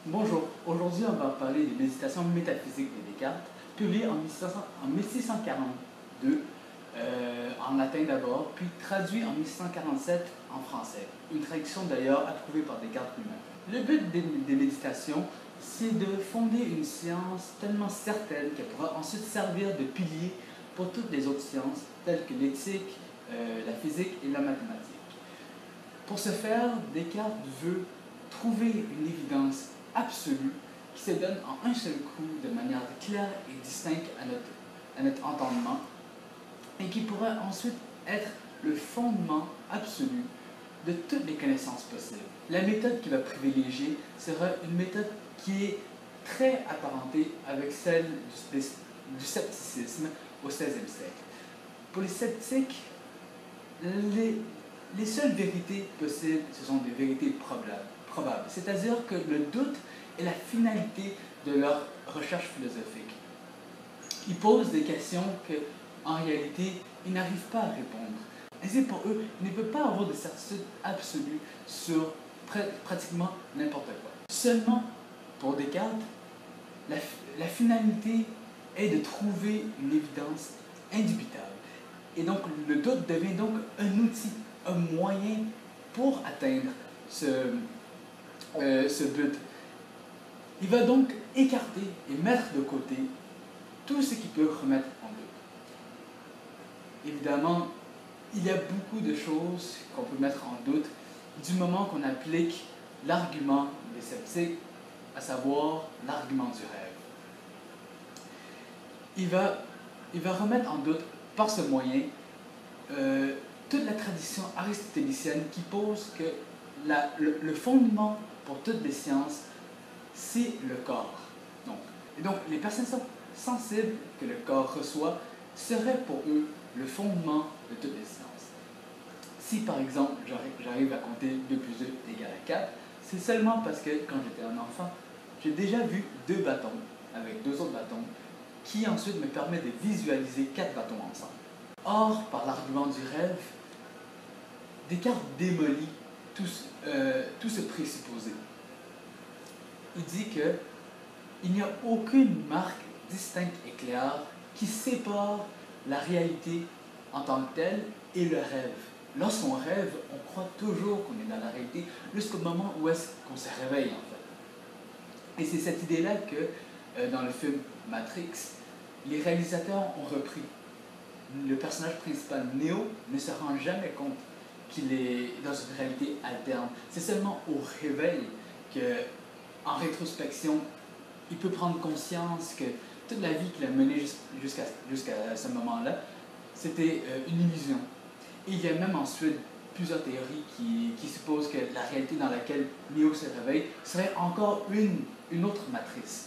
Bonjour, aujourd'hui on va parler des méditations métaphysiques de Descartes, publiées en 1642 en latin d'abord, puis traduit en 1647 en français. Une traduction d'ailleurs approuvée par Descartes lui-même. Le but des méditations, c'est de fonder une science tellement certaine qu'elle pourra ensuite servir de pilier pour toutes les autres sciences, telles que l'éthique, la physique et la mathématique. Pour ce faire, Descartes veut trouver une évidence absolue qui se donne en un seul coup de manière claire et distincte à notre entendement et qui pourra ensuite être le fondement absolu de toutes les connaissances possibles. La méthode qu'il va privilégier sera une méthode qui est très apparentée avec celle du scepticisme au XVIe siècle. Pour les sceptiques, les seules vérités possibles, ce sont des vérités probables. C'est-à-dire que le doute est la finalité de leur recherche philosophique. Ils posent des questions qu'en réalité, ils n'arrivent pas à répondre. Ainsi, pour eux, il ne peut pas avoir de certitude absolue sur pratiquement n'importe quoi. Seulement, pour Descartes, la finalité est de trouver une évidence indubitable. Et donc, le doute devient donc un outil, un moyen pour atteindre ce but. Il va donc écarter et mettre de côté tout ce qui peut remettre en doute. Évidemment, il y a beaucoup de choses qu'on peut mettre en doute du moment qu'on applique l'argument des sceptiques, à savoir l'argument du rêve. Il va remettre en doute par ce moyen toute la tradition aristotélicienne qui pose que le fondement pour toutes les sciences, c'est le corps. Et donc, les personnes sensibles que le corps reçoit seraient pour eux le fondement de toutes les sciences. Si par exemple j'arrive à compter 2 plus 2 égale à 4, c'est seulement parce que quand j'étais un enfant, j'ai déjà vu 2 bâtons avec 2 autres bâtons qui ensuite me permet de visualiser 4 bâtons ensemble. Or, par l'argument du rêve, Descartes démolit tout ce présupposé. Il dit qu'il n'y a aucune marque distincte et claire qui sépare la réalité en tant que telle et le rêve. Lorsqu'on rêve, on croit toujours qu'on est dans la réalité jusqu'au moment où est-ce qu'on se réveille en fait. Et c'est cette idée-là que dans le film Matrix, les réalisateurs ont repris. Le personnage principal, Neo, ne se rend jamais compte qu'il est dans une réalité alterne. C'est seulement au réveil qu'en rétrospection, il peut prendre conscience que toute la vie qu'il a menée jusqu'à ce moment-là, c'était une illusion. Et il y a même ensuite plusieurs théories qui supposent que la réalité dans laquelle Neo se réveille serait encore une autre matrice.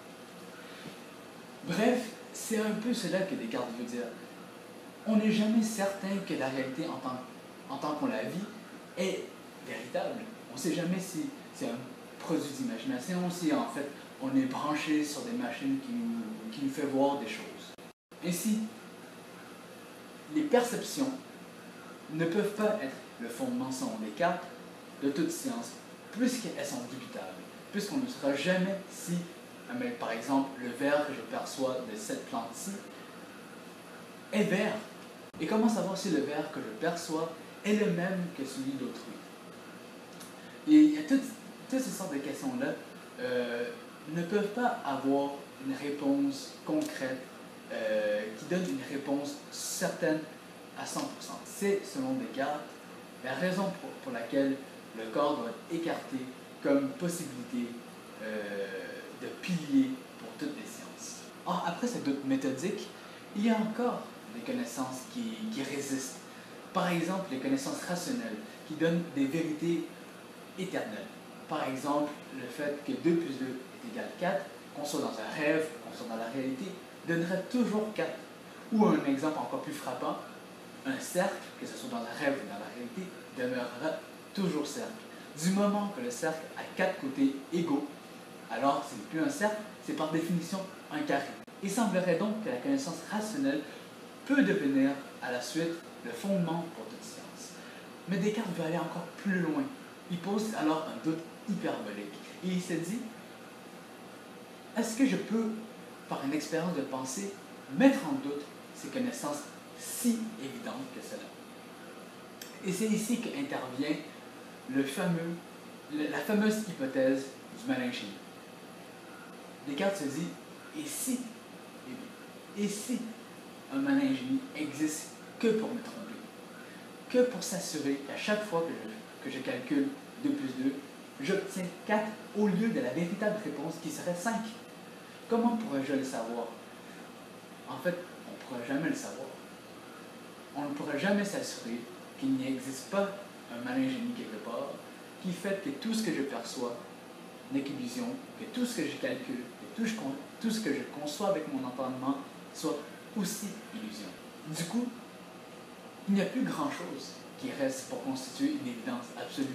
Bref, c'est un peu cela que Descartes veut dire. On n'est jamais certain que la réalité en tant qu'on la vit est véritable. On ne sait jamais si c'est un produit d'imagination, si en fait on est branché sur des machines qui nous fait voir des choses. Ainsi, les perceptions ne peuvent pas être le fondement, selon Descartes, de toute science, puisqu'elles sont dubitables, puisqu'on ne saura jamais si, par exemple, le vert que je perçois de cette plante-ci est vert. Et comment savoir si le vert que je perçois est le même que celui d'autrui? Et il y a toutes ces sortes de questions-là ne peuvent pas avoir une réponse concrète qui donne une réponse certaine à 100%. C'est, selon Descartes, la raison pour laquelle le corps doit être écarté comme possibilité de pilier pour toutes les sciences. Or, après cette doute méthodique, il y a encore des connaissances qui résistent. Par exemple, les connaissances rationnelles qui donnent des vérités éternelles. Par exemple, le fait que 2 plus 2 est égal à 4, qu'on soit dans un rêve, qu'on soit dans la réalité, donnerait toujours 4. Ou un exemple encore plus frappant, un cercle, que ce soit dans un rêve ou dans la réalité, demeurera toujours cercle. Du moment que le cercle a 4 côtés égaux, alors ce n'est plus un cercle, c'est par définition un carré. Il semblerait donc que la connaissance rationnelle peut devenir, à la suite, le fondement pour toute science. Mais Descartes veut aller encore plus loin. Il pose alors un doute hyperbolique. Et il se dit est-ce que je peux, par une expérience de pensée, mettre en doute ces connaissances si évidentes que cela? Et c'est ici qu'intervient la fameuse hypothèse du malin génie. Descartes se dit, et si, et si un malin génie existe que pour me tromper, que pour s'assurer qu'à chaque fois que je calcule 2 plus 2, j'obtiens 4 au lieu de la véritable réponse qui serait 5. Comment pourrais-je le savoir? En fait, on ne pourra jamais le savoir. On ne pourra jamais s'assurer qu'il n'existe pas un malin génie quelque part qui fait que tout ce que je perçois n'est qu'illusion, que tout ce que je calcule, que tout ce que je conçois avec mon entendement soit aussi illusion. Du coup, il n'y a plus grand-chose qui reste pour constituer une évidence absolue.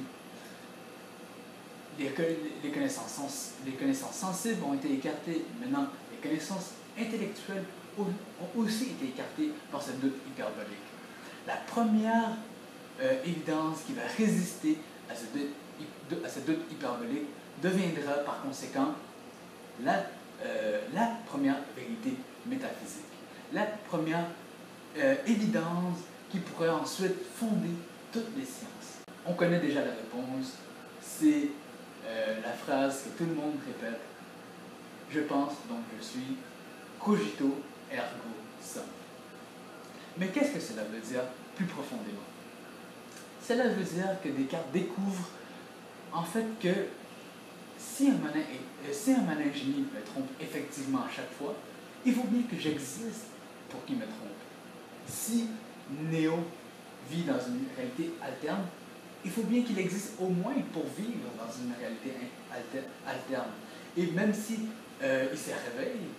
Les connaissances sensibles ont été écartées. Maintenant, les connaissances intellectuelles ont aussi été écartées par ce doute hyperbolique. La première évidence qui va résister à ce doute hyperbolique deviendra par conséquent la première vérité métaphysique. La première évidence qui pourrait ensuite fonder toutes les sciences. On connaît déjà la réponse, c'est la phrase que tout le monde répète. Je pense, donc je suis, cogito ergo sum. Mais qu'est-ce que cela veut dire plus profondément? Cela veut dire que Descartes découvre en fait que si un malin génie me trompe effectivement à chaque fois, il faut bien que j'existe pour qu'il me trompe. Si Néo vit dans une réalité alterne, il faut bien qu'il existe au moins pour vivre dans une réalité alterne. Et même si il se réveille,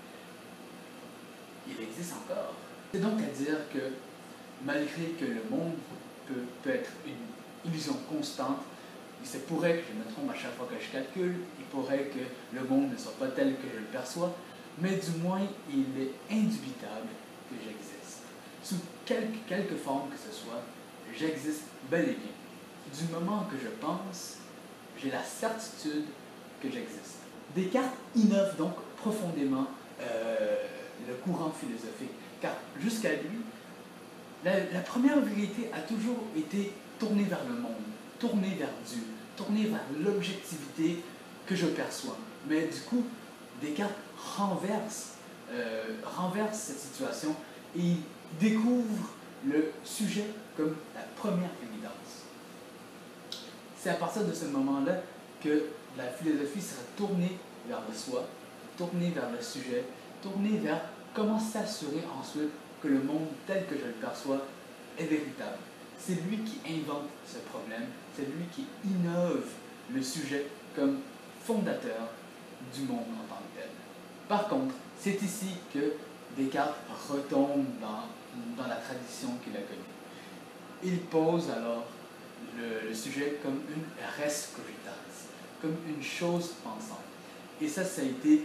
il existe encore. C'est donc à dire que malgré que le monde peut être une illusion constante, il se pourrait que je me trompe à chaque fois que je calcule, il pourrait que le monde ne soit pas tel que je le perçois, mais du moins il est indubitable que j'existe. Sous quelque forme que ce soit, j'existe bel et bien. Du moment que je pense, j'ai la certitude que j'existe. Descartes innove donc profondément le courant philosophique, car jusqu'à lui, la première vérité a toujours été tournée vers le monde, tournée vers Dieu, tournée vers l'objectivité que je perçois. Mais du coup, Descartes renverse cette situation et il découvre le sujet comme la première évidence. C'est à partir de ce moment-là que la philosophie sera tournée vers le soi, tournée vers le sujet, tournée vers comment s'assurer ensuite que le monde tel que je le perçois est véritable. C'est lui qui invente ce problème, c'est lui qui innove le sujet comme fondateur du monde en tant que tel. Par contre, c'est ici que Descartes retombe dans la tradition qu'il a connue. Il pose alors le sujet comme une res cogitas, comme une chose pensante. Et ça a été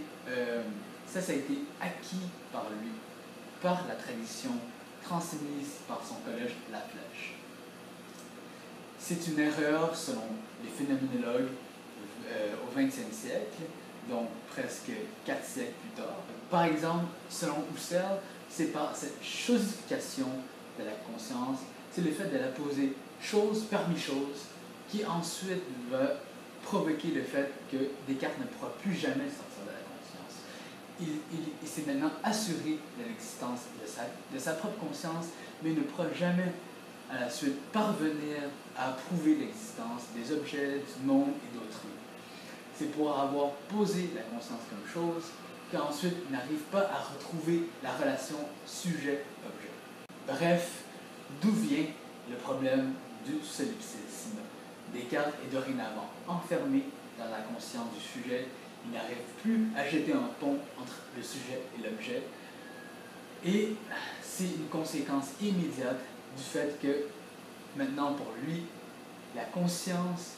acquis par lui, par la tradition transmise par son collège La Flèche. C'est une erreur selon les phénoménologues au XXe siècle, donc presque 4 siècles plus tard. Par exemple, selon Husserl, c'est par cette chosification de la conscience, c'est le fait de la poser chose parmi chose qui ensuite va provoquer le fait que Descartes ne pourra plus jamais sortir de la conscience. Il s'est maintenant assuré de l'existence de sa propre conscience, mais il ne pourra jamais à la suite parvenir à prouver l'existence des objets, du monde et d'autrui. C'est pour avoir posé la conscience comme chose qu'ensuite il n'arrive pas à retrouver la relation sujet-objet. Bref, d'où vient le problème du solipsisme? Descartes est dorénavant enfermé dans la conscience du sujet. Il n'arrive plus à jeter un pont entre le sujet et l'objet. Et c'est une conséquence immédiate du fait que maintenant pour lui, la conscience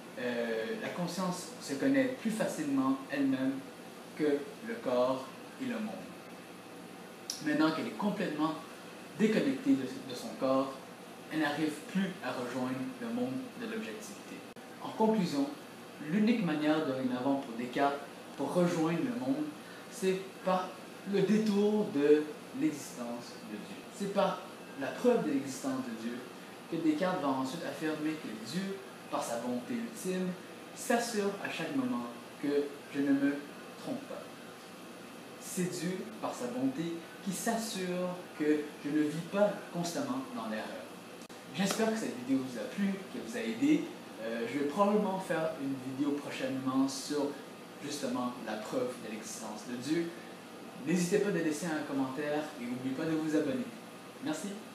se connaît plus facilement elle-même que le corps et le monde. Maintenant qu'elle est complètement déconnectée de son corps, elle n'arrive plus à rejoindre le monde de l'objectivité. En conclusion, l'unique manière dorénavant pour Descartes pour rejoindre le monde, c'est par le détour de l'existence de Dieu. C'est par la preuve de l'existence de Dieu que Descartes va ensuite affirmer que Dieu, par sa bonté ultime, s'assure à chaque moment que je ne me trompe pas. C'est Dieu, par sa bonté, qui s'assure que je ne vis pas constamment dans l'erreur. J'espère que cette vidéo vous a plu, qu'elle vous a aidé. Je vais probablement faire une vidéo prochainement sur justement la preuve de l'existence de Dieu. N'hésitez pas à laisser un commentaire et n'oubliez pas de vous abonner. Merci.